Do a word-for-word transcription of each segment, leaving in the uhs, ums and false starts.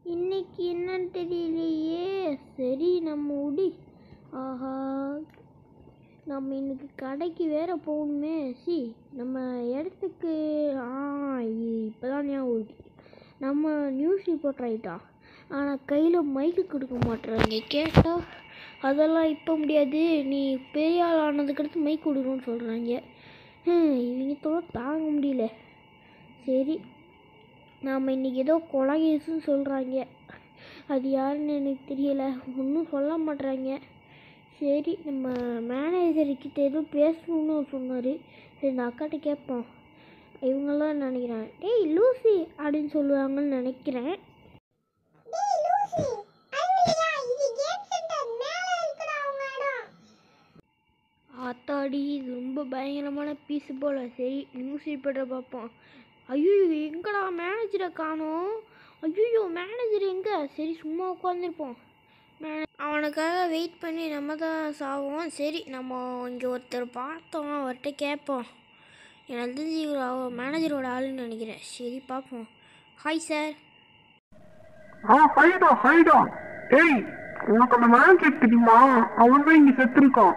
இன்னைக்கு என்னன்னு தெரியலையே. சரி நம்ம விடு. ஆஹா, நம்ம இன்னைக்கு கடைக்கு வேற போகணுமே. சி நம்ம இடத்துக்கு ஆ இப்போ தான் ஞாபகம் இருக்கு. நம்ம நியூஸ் ரிப்போர்ட்டர் ஆகிட்டா, ஆனால் கையில் மைக்கு கொடுக்க மாட்டுறாங்க. கேட்டால் அதெல்லாம் இப்போ முடியாது, நீ பெரிய ஆள் ஆனதுக்கடுத்து மைக் கொடுக்கணும்னு சொல்கிறாங்க. இவங்க தோட தாங்க முடியல. சரி நாம் இன்றைக்கி ஏதோ கொலை கேஸுன்னு சொல்கிறாங்க. அது யாருன்னு எனக்கு தெரியலை, ஒன்றும் சொல்ல மாட்டுறாங்க. சரி நம்ம மேனேஜர்கிட்ட எதுவும் பேசணுன்னு சொன்னார். சரி இந்த அக்காட்ட கேட்போம். இவங்கெல்லாம் நினைக்கிறேன் டேய் லூசி அப்படின்னு சொல்லுவாங்கன்னு நினைக்கிறேன். ஆத்தாடி இது ரொம்ப பயங்கரமான பீஸு போல். சரி நியூஸ் ரிப்போர்ட்டரை பார்ப்போம். ஐயோ எங்கடா மேனேஜரை காணோம். ஐயோ மேனேஜர் எங்கே? சரி சும்மா உட்காந்துருப்போம். மேனே அவனுக்காக வெயிட் பண்ணி நம்ம தான் சாவோம். சரி நம்ம இங்கே ஒருத்தர் பார்த்தோம், அவர்கிட்ட கேட்போம். எனக்கு தெரிஞ்சு இவர் மேனேஜரோட ஆளுன்னு நினைக்கிறேன். சரி பார்ப்போம். Hi sir. ஆ ஹைடா ஹைடா. ஏய் உனக்கு அந்த மேனேஜர் தெரியுமா? அவன் தான் இங்கே செத்துருக்கான்.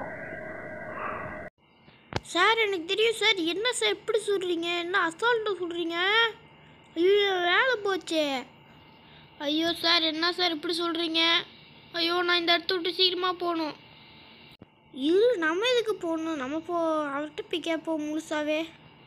சார் எனக்கு தெரியும் சார். என்ன சார் எப்படி சொல்கிறீங்க? என்ன அசால்ட்டாக சொல்கிறீங்க? ஐயோ வேலை போச்சே. ஐயோ சார் என்ன சார் இப்படி சொல்கிறீங்க? ஐயோ நான் இந்த இடத்த விட்டு சீக்கிரமாக போகணும். இரு நம்ம எதுக்கு போகணும், நம்ம போ அவர்கிட்ட போய் கேட்போம் முழுசாவே.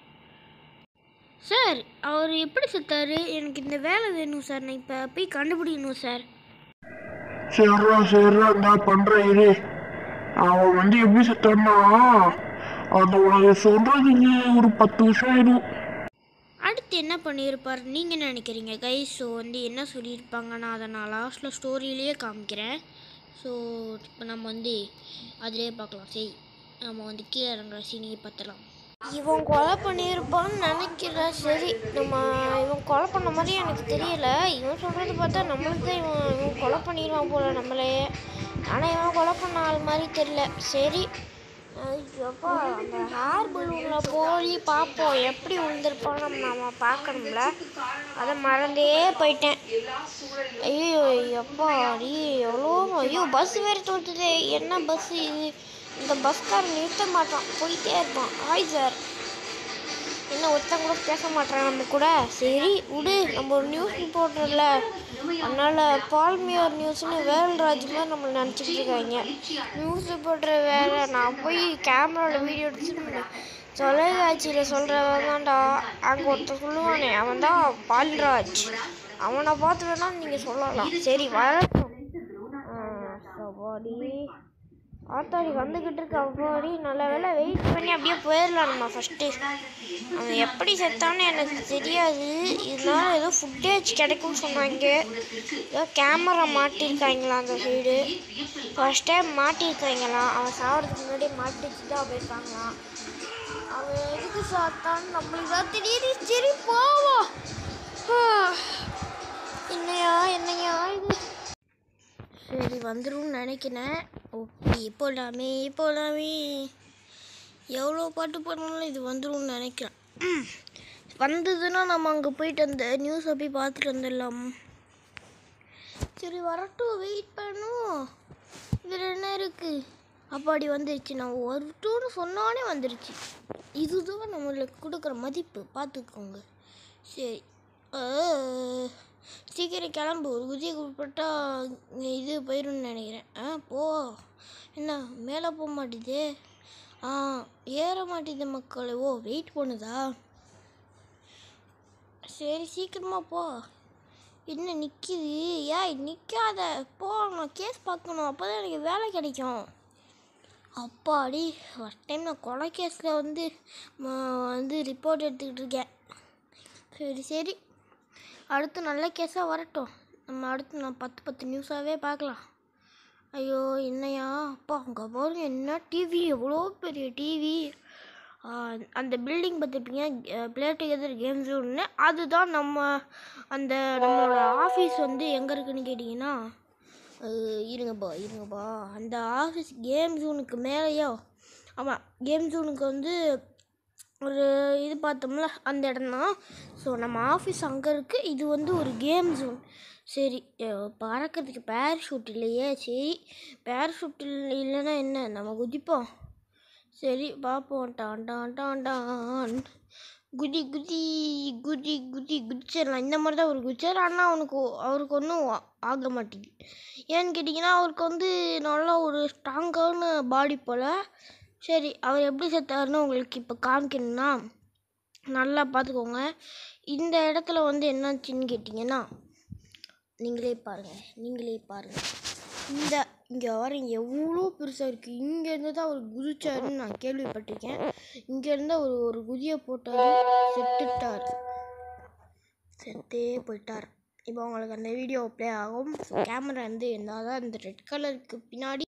சார் அவர் எப்படி செத்தாரு? எனக்கு இந்த வேலை வேணும் சார். நான் இப்போ போய் கண்டுபிடிக்கணும் சார். சரிடா சரிடா நான் பண்ணுறேன். இரு அவன் வந்து எப்படி செத்தான்னா அந்த உனக்கு சொல்கிறதுக்கு ஒரு பத்து வருஷம் ஆயிடும். அடுத்து என்ன பண்ணியிருப்பார் நீங்கள் நினைக்கிறீங்க கை? ஸோ வந்து என்ன சொல்லியிருப்பாங்க, நான் அதை நான் லாஸ்ட்டில் ஸ்டோரியிலேயே காமிக்கிறேன். ஸோ இப்போ நம்ம வந்து அதிலே பார்க்கலாம். சரி நம்ம வந்து கீழே இறங்குற சீனியை பார்த்துலாம். இவன் கொலை பண்ணியிருப்பான்னு நினைக்கிறேன். சரி நம்ம இவன் கொலை பண்ண மாதிரி எனக்கு தெரியல. இவன் சொல்கிறது பார்த்தா நம்மளுக்கு தான் இவன் இவன் கொலை பண்ணிடுவான் போல் நம்மளே. ஆனால் இவன் கொலை பண்ண ஆள் மாதிரி தெரியல. சரி ஐயோப்பா அந்த ஹேர் பலூனில் போய் பார்ப்போம் எப்படி விழுந்திருப்பான்னு நம்ம நம்ம பார்க்கணும்ல. அதை மறந்தே போயிட்டேன். ஐயோ ஐயோப்பா அடி எவ்வளோ. ஐயோ பஸ் வேறு தோற்றுது. என்ன பஸ்ஸு இது? இந்த பஸ்காரன் நிறுத்த மாட்டான், போயிட்டே இருப்பான். Hi sir. என்ன ஒருத்தன் கூட பேச மாட்டேறான் நம்ம கூட. சரி விடு, நம்ம ஒரு நியூஸ் ரிப்போர்ட்டர்ல, அதனால் பால்மியோர் நியூஸ்னு வேல்ராஜ் மாதிரி நம்மளை நினச்சிட்டு இருக்காங்க. நியூஸ் ரிப்போர்ட்டர் வேறு. நான் போய் கேமராவில் வீடியோ எடுத்து தொலைக்காட்சியில் சொல்கிறவன் தான்டா. அங்கே ஒருத்தர் சொல்லுவானே அவன் தான் பால்ராஜ். அவனை பார்த்து வேணா நீங்கள் சொல்லலாம். சரி வரட்டும். சவாடி ஆத்தாடி வந்துக்கிட்டு இருக்க. அவ்வாடி நல்ல வேலை வெயிட் பண்ணி அப்படியே போயிடலாம் நம்ம ஃபஸ்ட்டு. அவன் எப்படி செத்தான்னு எனக்கு தெரியாது. இதனால ஏதோ ஃபுட்டேஜ் கிடைக்கும்னு சொன்னாங்க. ஏதோ கேமரா மாட்டியிருக்காங்களா அந்த சைடு. First time மாட்டியிருக்காங்களாம். அவன் சாகிறதுக்கு முன்னாடியே மாட்டி வச்சு தான் போயிருக்காங்களாம். அவன் எதுக்கு சாத்தான்னு நம்மளுக்கு தான் தெரியுது. சரி போவோம். என்னையா என்னையா இது? சரி வந்துடும் நினைக்கிறேன். ஓகே போகலாமே போகலாமே. எவ்வளோ பாட்டு பண்ணாலும் இது வந்துடும் நினைக்கிறேன். வந்ததுன்னா நம்ம அங்கே போயிட்டு அந்த நியூஸை போய் பார்த்துட்டு வந்துடலாம். சரி வரட்டும், வெயிட் பண்ணும். இதில் என்ன இருக்குது? அப்பாடி வந்துருச்சு. நான் வரட்டும்னு சொன்னானே வந்துருச்சு. இதுதான் நம்மளுக்கு கொடுக்குற மதிப்பு, பார்த்துக்கோங்க. சரி சீக்கிரம் கிளம்பு. ஒரு குதியை கூப்பிட்டா இது போயிடும்னு நினைக்கிறேன். ஆ போ. என்ன மேலே போக மாட்டேது? ஆ ஏற மாட்டேது மக்கள். ஓ வெயிட் பண்ணுதா? சரி சீக்கிரமாக போ. என்ன நிற்கிது? ஏய் நிற்காத போ. நான் கேஸ் பார்க்கணும், அப்போ தான் எனக்கு வேலை கிடைக்கும். அப்பாடி ஃபஸ்ட் டைம் நான் கொலை கேஸில் வந்து வந்து ரிப்போர்ட் எடுத்துக்கிட்டு இருக்கேன். சரி சரி அடுத்து நல்ல கேஸாக வரட்டும். நம்ம அடுத்து நான் பத்து பத்து நியூஸாகவே பார்க்கலாம். ஐயோ என்னையா அப்பா அங்கே பாருங்க என்ன டிவி, எவ்வளோ பெரிய டிவி. அந்த பில்டிங் பார்த்துருப்பீங்க, ப்ளே டுகெதர் கேம் ஜோன்னு. அதுதான் நம்ம அந்த நம்மளோட ஆஃபீஸ் வந்து எங்கே இருக்குதுன்னு கேட்டிங்கன்னா, இருங்கப்பா இருங்கப்பா அந்த ஆஃபீஸ் கேம் ஜோனுக்கு மேலேயோ. ஆமாம் கேம் ஜோனுக்கு வந்து ஒரு இது பார்த்தோம்ல அந்த இடம் தான். ஸோ நம்ம ஆஃபீஸ் அங்கே இருக்குது. இது வந்து ஒரு கேம் ஜோன். சரி, பறக்கிறதுக்கு பேராஷூட் இல்லையே. சரி, பேராஷூட் இல்லைன்னா என்ன, நம்ம குதிப்போம். சரி பார்ப்போம். டான் டான் டான் டான் குதி குதி குதி குதி குதிச்சிடலாம். இந்த மாதிரி தான் ஒரு குதிச்சார். ஆனால் அவனுக்கு அவருக்கு ஒன்றும் ஆக மாட்டேங்குது. ஏன்னு கேட்டிங்கன்னா அவருக்கு வந்து நல்லா ஒரு ஸ்ட்ராங்கான பாடி போல். சரி, அவர் எப்படி செத்தாருன்னு உங்களுக்கு இப்போ காமிக்கணும்னா நல்லா பார்த்துக்கோங்க. இந்த இடத்துல வந்து என்னாச்சுன்னு கேட்டிங்கன்னா நீங்களே பாருங்கள் நீங்களே பாருங்கள் இந்த இங்கே வர எவ்வளோ பெருசாக இருக்குது. இங்கேருந்து தான் அவர் குதிச்சாருன்னு நான் கேள்விப்பட்டிருக்கேன். இங்கேருந்து அவர் ஒரு குதியை போட்டார், செத்துட்டார், செத்தே போயிட்டார். இப்போ உங்களுக்கு அந்த வீடியோ ப்ளே ஆகும். கேமரா வந்து என்ன தான் இந்த ரெட் கலருக்கு பின்னாடி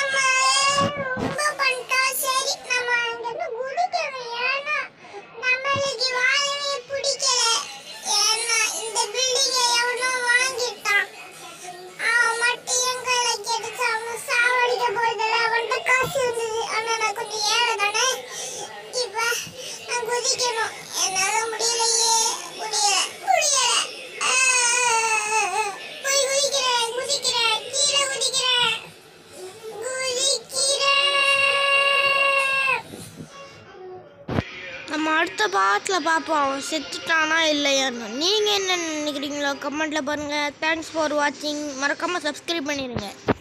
நம்ம அடுத்த பாட்டில் பார்ப்போம் அவன் செத்துட்டானா இல்லையான்னு. நீங்கள் என்ன நினைக்கிறீங்களோ கமெண்ட்டில் பாருங்கள். தேங்க்ஸ் ஃபார் வாட்சிங். மறக்காமல் சப்ஸ்கிரைப் பண்ணிடுங்க.